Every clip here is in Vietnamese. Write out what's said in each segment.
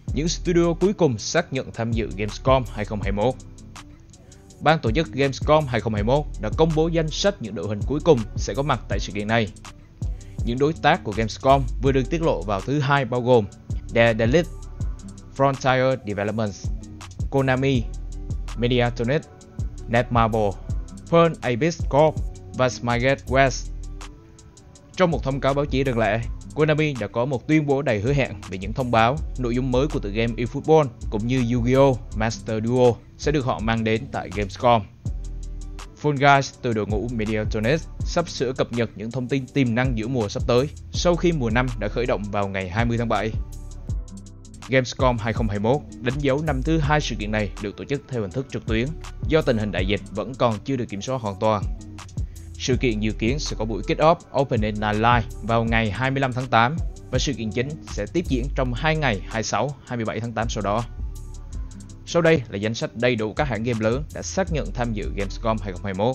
những studio cuối cùng xác nhận tham dự Gamescom 2021. Ban tổ chức Gamescom 2021 đã công bố danh sách những đội hình cuối cùng sẽ có mặt tại sự kiện này. Những đối tác của Gamescom vừa được tiết lộ vào thứ Hai bao gồm Daedalic, Frontier Developments, Konami, Mediatonic, Netmarble, Pearl Abyss Corp và Smilegate West. Trong một thông cáo báo chí đơn lẻ, Konami đã có một tuyên bố đầy hứa hẹn về những thông báo, nội dung mới của tựa game eFootball cũng như Yu-Gi-Oh! Master Duel sẽ được họ mang đến tại Gamescom. Fall Guys từ đội ngũ Mediatonic sắp sửa cập nhật những thông tin tiềm năng giữa mùa sắp tới sau khi mùa 5 đã khởi động vào ngày 20 tháng 7. Gamescom 2021 đánh dấu năm thứ 2 sự kiện này được tổ chức theo hình thức trực tuyến do tình hình đại dịch vẫn còn chưa được kiểm soát hoàn toàn. Sự kiện dự kiến sẽ có buổi kick-off Opening Night Live vào ngày 25 tháng 8 và sự kiện chính sẽ tiếp diễn trong 2 ngày 26-27 tháng 8 sau đó. Sau đây là danh sách đầy đủ các hãng game lớn đã xác nhận tham dự Gamescom 2021.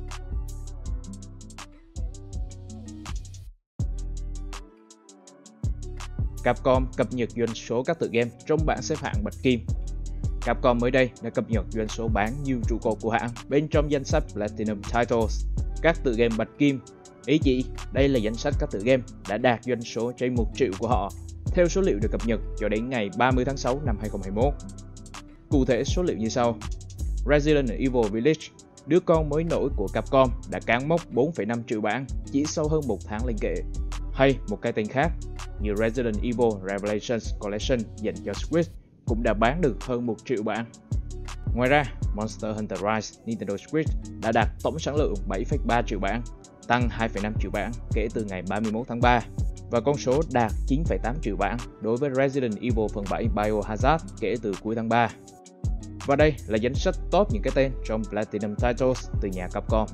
Capcom cập nhật doanh số các tựa game trong bảng xếp hạng bạch kim. Capcom mới đây đã cập nhật doanh số bán nhiều trụ cột của hãng bên trong danh sách Platinum Titles, các tựa game bạch kim. Ý chỉ, đây là danh sách các tựa game đã đạt doanh số trên 1 triệu của họ, theo số liệu được cập nhật cho đến ngày 30 tháng 6 năm 2021. Cụ thể số liệu như sau. Resident Evil Village, đứa con mới nổi của Capcom, đã cán mốc 4,5 triệu bản chỉ sau hơn 1 tháng lên kệ. Hay một cái tên khác như Resident Evil Revelations Collection dành cho Switch cũng đã bán được hơn 1 triệu bản. Ngoài ra, Monster Hunter Rise Nintendo Switch đã đạt tổng sản lượng 7,3 triệu bản, tăng 2,5 triệu bản kể từ ngày 31 tháng 3, và con số đạt 9,8 triệu bản đối với Resident Evil phần 7 Biohazard kể từ cuối tháng 3. Và đây là danh sách top những cái tên trong Platinum Titles từ nhà Capcom.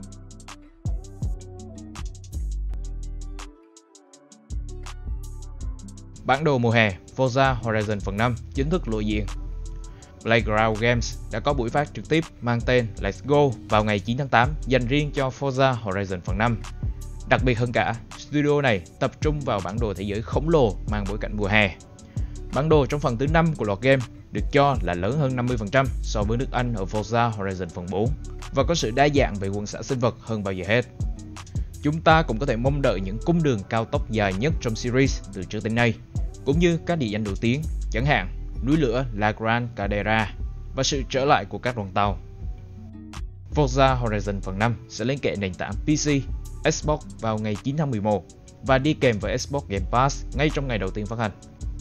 Bản đồ mùa hè Forza Horizon phần 5 chính thức lộ diện. Playground Games đã có buổi phát trực tiếp mang tên Let's Go vào ngày 9 tháng 8 dành riêng cho Forza Horizon phần 5. Đặc biệt hơn cả, studio này tập trung vào bản đồ thế giới khổng lồ mang bối cảnh mùa hè. Bản đồ trong phần thứ 5 của loạt game được cho là lớn hơn 50% so với nước Anh ở Forza Horizon phần 4 và có sự đa dạng về quần xã sinh vật hơn bao giờ hết. Chúng ta cũng có thể mong đợi những cung đường cao tốc dài nhất trong series từ trước đến nay, cũng như các địa danh nổi tiếng, chẳng hạn núi lửa La Gran Caldera và sự trở lại của các đoàn tàu. Forza Horizon phần 5 sẽ lên kệ nền tảng PC, Xbox vào ngày 9 tháng 11 và đi kèm với Xbox Game Pass ngay trong ngày đầu tiên phát hành.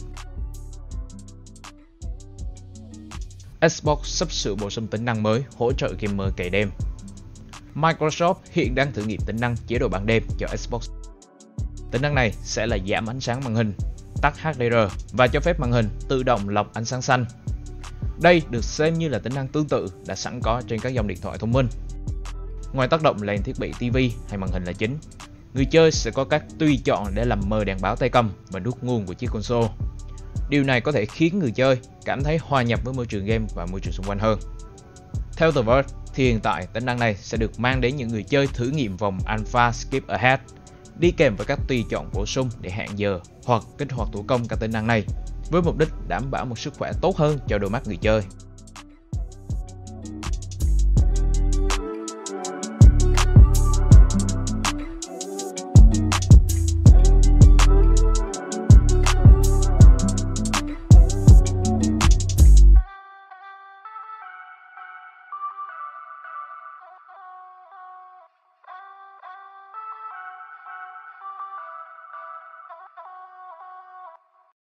Xbox sắp sửa bổ sung tính năng mới hỗ trợ gamer cày đêm. Microsoft hiện đang thử nghiệm tính năng chế độ ban đêm cho Xbox. Tính năng này sẽ là giảm ánh sáng màn hình, tắt HDR và cho phép màn hình tự động lọc ánh sáng xanh. Đây được xem như là tính năng tương tự đã sẵn có trên các dòng điện thoại thông minh. Ngoài tác động lên thiết bị TV hay màn hình là chính, người chơi sẽ có các tùy chọn để làm mờ đèn báo tay cầm và nút nguồn của chiếc console. Điều này có thể khiến người chơi cảm thấy hòa nhập với môi trường game và môi trường xung quanh hơn. Theo The Verge, thì hiện tại tính năng này sẽ được mang đến những người chơi thử nghiệm vòng Alpha Skip Ahead, đi kèm với các tùy chọn bổ sung để hẹn giờ hoặc kích hoạt thủ công các tính năng này, với mục đích đảm bảo một sức khỏe tốt hơn cho đôi mắt người chơi.